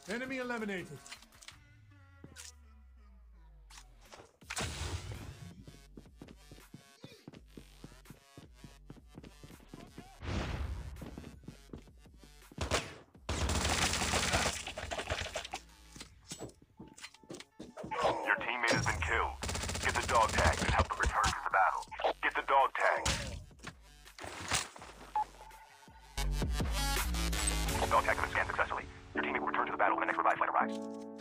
Enemy eliminated. Your teammate has been killed. Get the dog tag and help them return to the battle. Get the dog tag. Dog tag has been scanned successfully. Your teammate will return to the battle when the next revive flight arrives.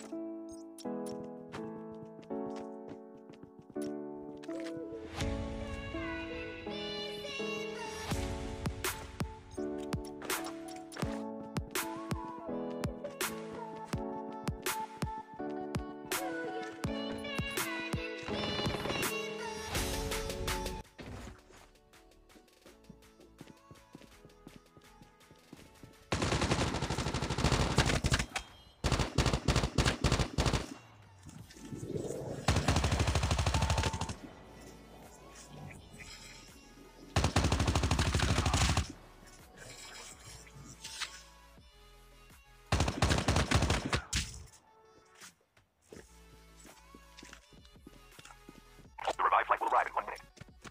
The revive flight will arrive in 1 minute.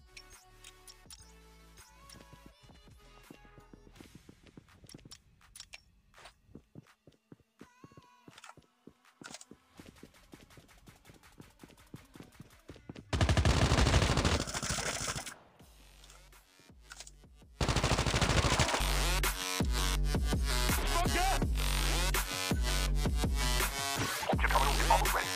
Your terminal is almost ready.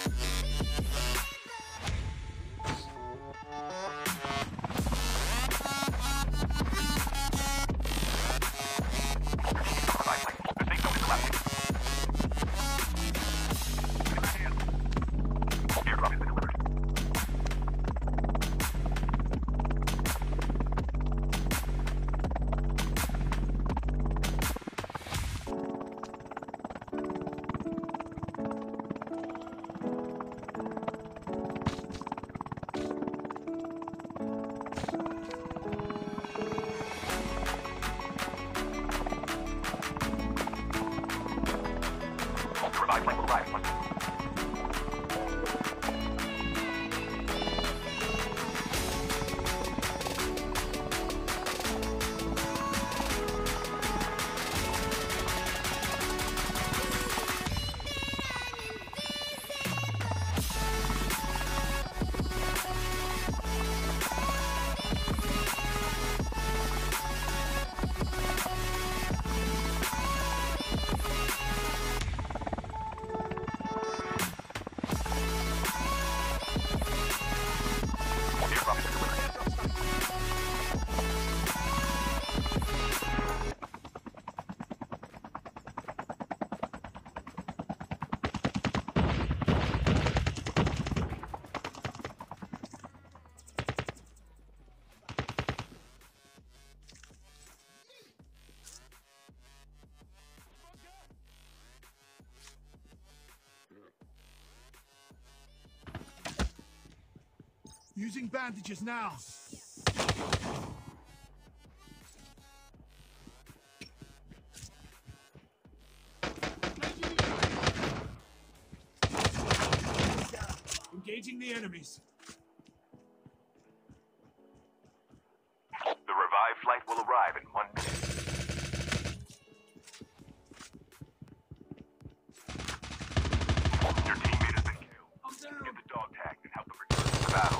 Airdrop has been delivered. The revive flight will arrive in 1 minute. Airdrop has been delivered. Using bandages now. Engaging the enemies. The revive flight will arrive in 1 minute. Your teammate has been killed. I'm down. Get the dog tag and help them return to the battle.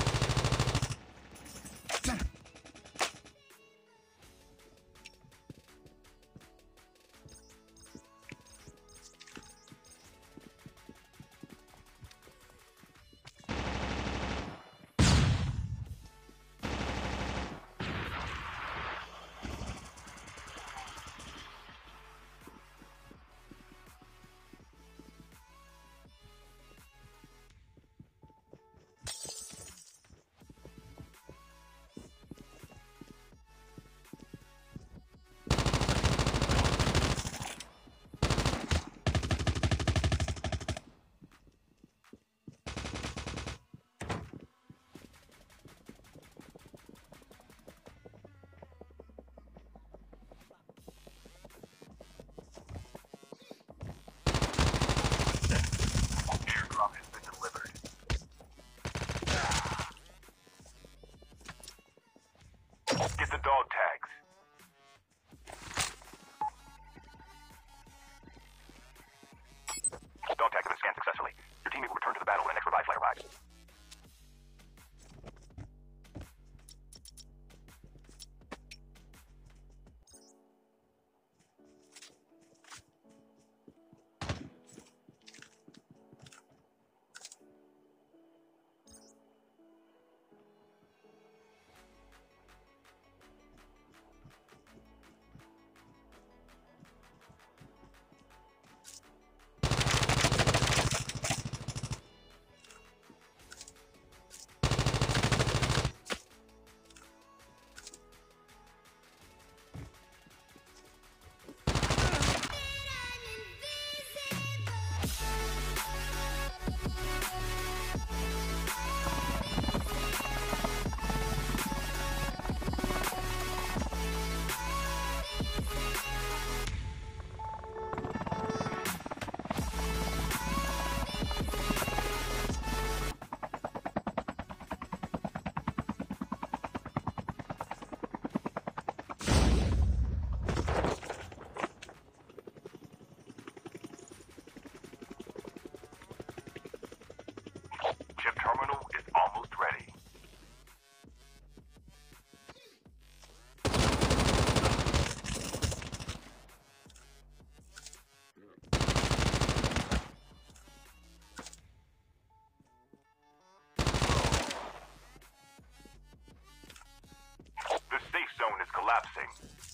moving.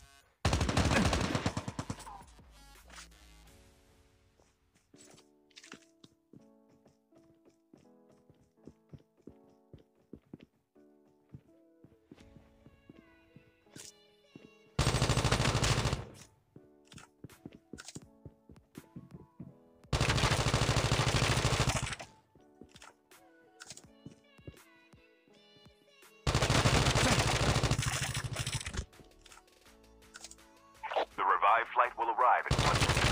The revived flight will arrive in 1 minute.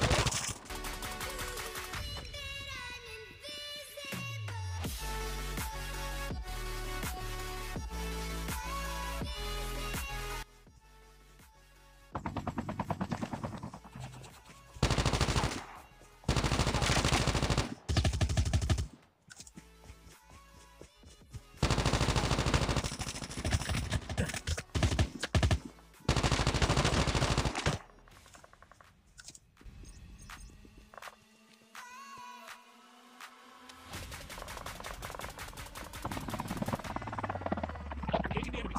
Engaging the enemies.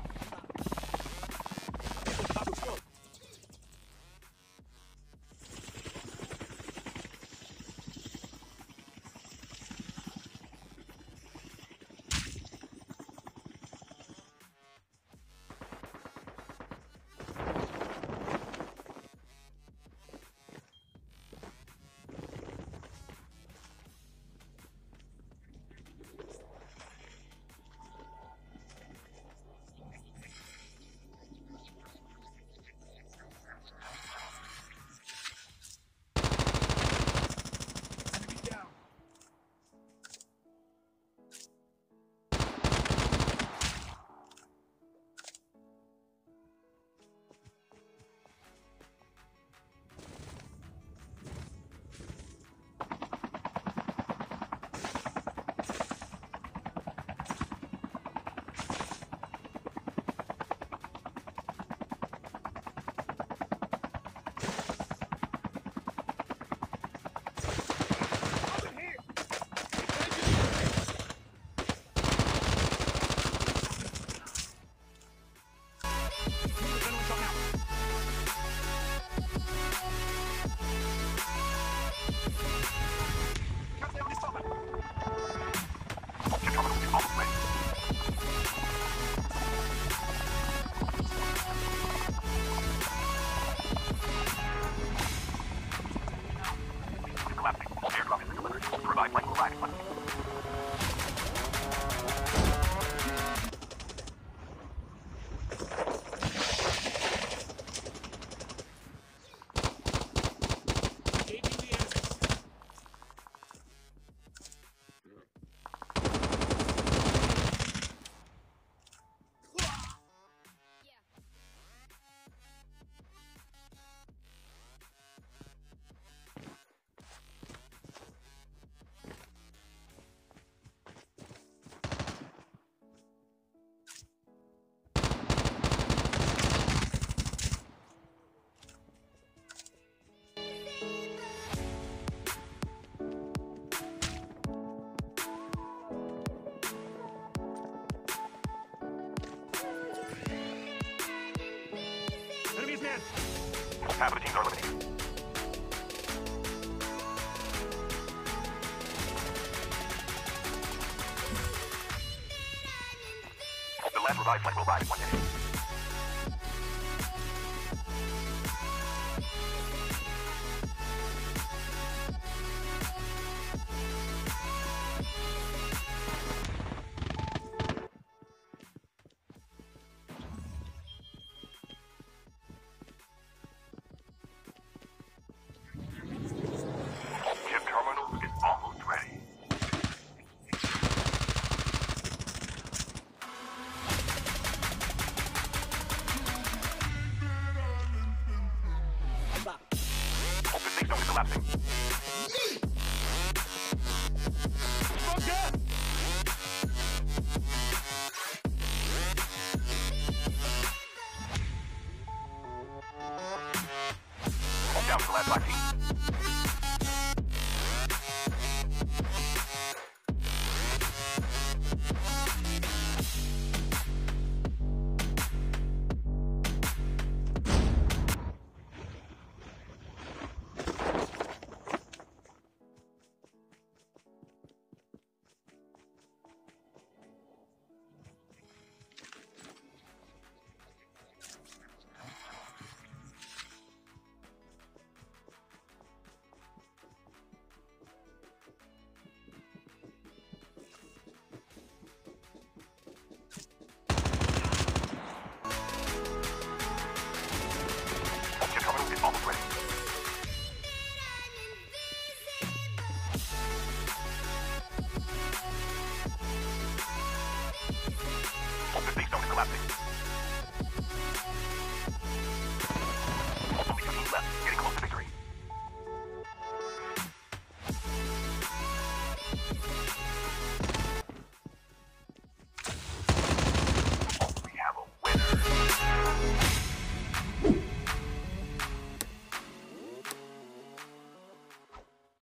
Enemy down. Over here. Adrenaline shot now. Cut down this stopper. Your terminal is almost ready. Collapsing. Airdrop is delivered. The revived flight will arrive in 1 minute. Engaging the enemies. Enemies man. Half of the teams are eliminated. The last revived flight will arrive in 1 minute. Chip terminal is almost ready. The safe zone is collapsing. Bunker! Down to the last 5 teams.